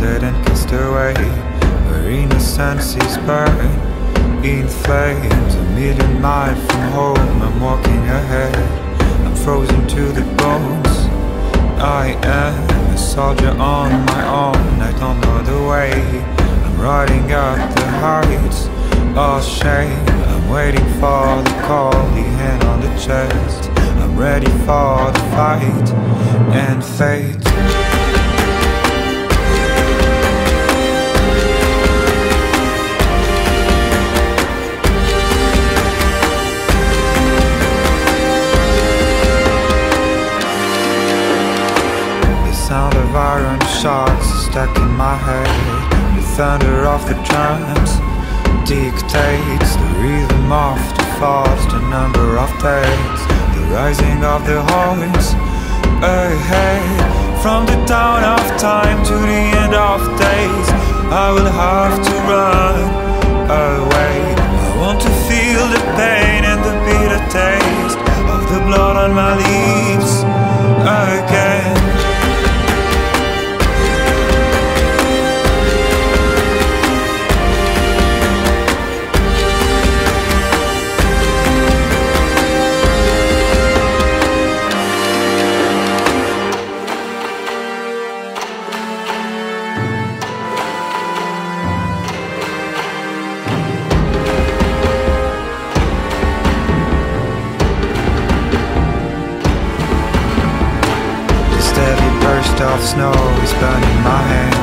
stranded and cast away, where innocence is burned in flames. A million miles from home, I'm walking ahead, I'm frozen to the bones. I am a soldier on my own, I don't know the way. I'm riding up the heights, all shame. I'm waiting for the call, the hand on the chest. I'm ready for the fight and fate. Sound of iron shards stuck in my head. The thunder of the drums dictates the rhythm of the falls, the number of days, the rising of the horns ahead. From the dawn of time to the end of days, I will have to run away. I want to feel the pain and the bitter taste of the blood on my lips again. Of snow is burning my hands.